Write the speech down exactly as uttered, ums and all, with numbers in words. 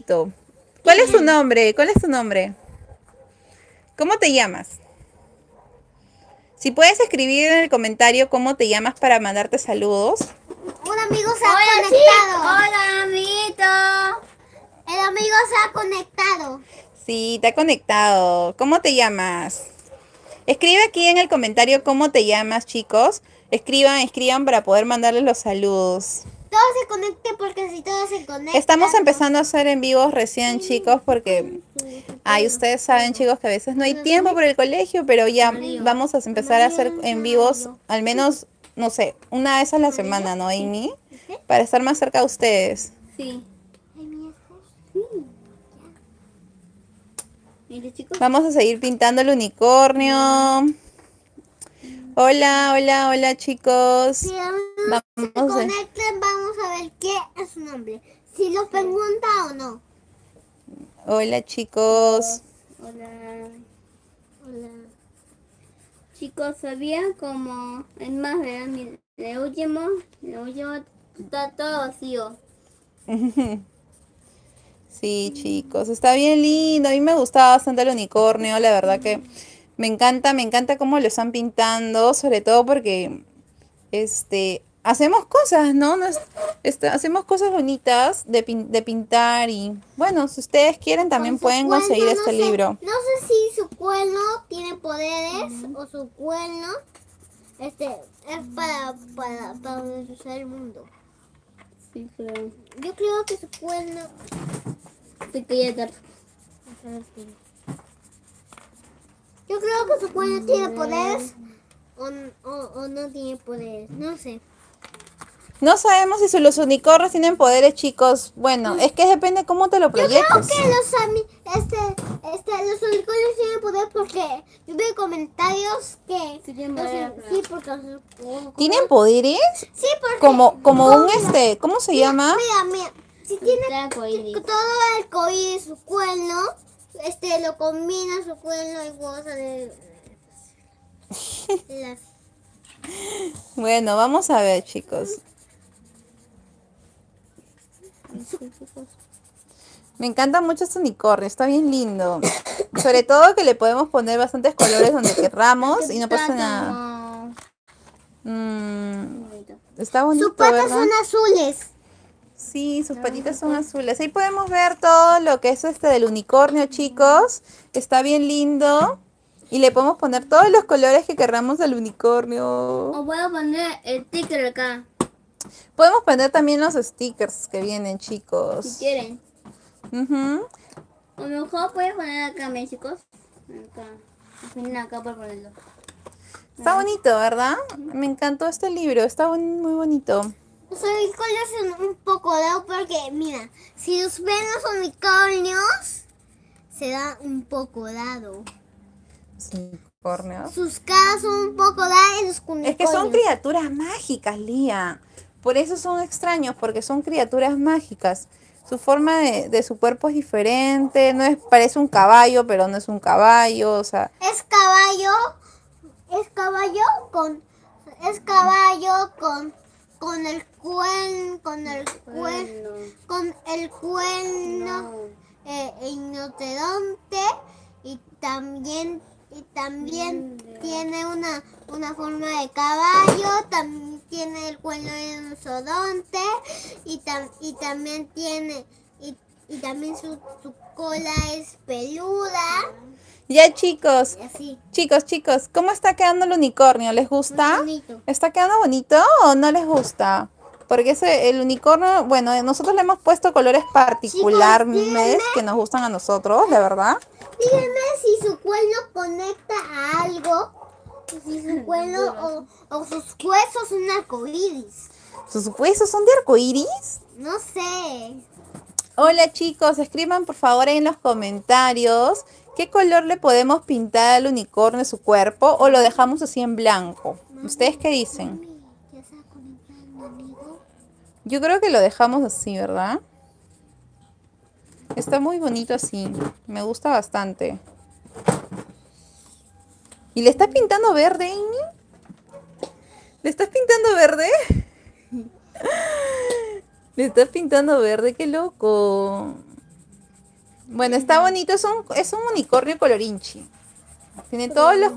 bonito. ¿Cuál es tu nombre? ¿Cuál es tu nombre? ¿Cómo te llamas? Si puedes escribir en el comentario cómo te llamas para mandarte saludos. Un amigo se ha Hola, conectado. chicos. Hola, amiguito. El amigo se ha conectado. Sí, te ha conectado. ¿Cómo te llamas? Escribe aquí en el comentario cómo te llamas, chicos. Escriban, escriban para poder mandarles los saludos. Todos se conecten porque si todos se conectan. Estamos empezando a hacer en vivos recién, chicos, porque ay, ustedes saben, chicos, que a veces no hay tiempo por el colegio, pero ya vamos a empezar a hacer en vivos al menos, no sé, una vez a la semana, ¿no, Amy? Para estar más cerca de ustedes. Sí. Mire, chicos. Vamos a seguir pintando el unicornio. Hola, hola, hola, chicos. Si Vamos se a... conecten, vamos a ver qué es su nombre. Si lo pregunta o no. Hola, chicos. Hola. Hola. Chicos, ¿sabían como es más, ¿verdad? Mire, el último, el último está todo vacío. Sí, chicos, está bien lindo. A mí me gustaba bastante el unicornio, la verdad que me encanta, me encanta cómo lo están pintando, sobre todo porque este hacemos cosas, ¿no? Nos- este, hacemos cosas bonitas de, pin- de pintar y bueno, si ustedes quieren también Con su pueden cuerno, conseguir no este sé- libro. No sé si su cuerno tiene poderes o su cuerno este, es para, para, para destrozar el mundo. Sí, pero Yo creo que su cuerno... se quería dar. Yo creo que su cuerno tiene poderes o, o, o no tiene poderes. No sé. No sabemos si su- los unicornios tienen poderes, chicos. Bueno, es que depende cómo te lo Yo creo proyectes. que los ami- este, este, los unicornios tienen poder porque yo veo comentarios que Sí, tienen los- poder, sí, porque los- ¿Tienen poderes? sí, porque Como, como un mira, este, ¿cómo se mira, llama? Mira, mira, si tiene Está arcoíris. todo el coíris, su cuerno, este, lo combina su cuerno y cosa de las... Bueno, vamos a ver, chicos. Me encanta mucho este unicornio, está bien lindo. Sobre todo que le podemos poner bastantes colores donde querramos y no pasa Está nada. como- Mm, está bonito, Sus patas ¿verdad? son azules. Sí, sus patitas son azules. Ahí podemos ver todo lo que es este del unicornio, chicos. Está bien lindo. Y le podemos poner todos los colores que querramos del unicornio. O voy a poner el ticker acá, Podemos poner también los stickers que vienen, si chicos. quieren. Ujú. O mejor puedes poner acá, mis chicos. Acá. Ponen acá para ponerlo. Está bonito, ¿verdad? Me encantó este libro, está bon- muy bonito. Los unicornios son un poco raros porque, mira, si los ven los unicornios, se da un poco dado. Unicornios. Sus caras son un poco raras y los unicornios. Es que son criaturas mágicas, Lía. Por eso son extraños, porque son criaturas mágicas. Su forma de, de su cuerpo es diferente, no es, parece un caballo, pero no es un caballo, o sea, Es caballo, es caballo con, es caballo con, con el cuerno, con el cuerno, con el cuerno eh, inotedonte y también y también tiene una, una forma de caballo, también tiene el cuerno de un sodonte y, tam, y también tiene y, y también su, su cola es peluda ya chicos, y así. chicos, chicos, ¿cómo está quedando el unicornio? ¿Les gusta? Muy bonito. ¿Está quedando bonito o no les gusta? Porque ese, el unicornio, bueno, nosotros le hemos puesto colores particulares díganme. que nos gustan a nosotros, de verdad. Díganme si su cuerno conecta a algo, si su cuerno o, o sus huesos son arcoíris. ¿Sus huesos son de arcoíris? No sé. Hola chicos, escriban por favor ahí en los comentarios qué color le podemos pintar al unicornio en su cuerpo o lo dejamos así en blanco. ¿Ustedes qué dicen? Mami, ¿ya se ha conectado mi amigo? Yo creo que lo dejamos así, ¿verdad? Está muy bonito así, me gusta bastante. ¿Y le estás pintando verde, Amy? ¿Le estás pintando verde? Le estás pintando verde, qué loco. Bueno, está bonito, es un, es un unicornio colorinchi. Tiene todos los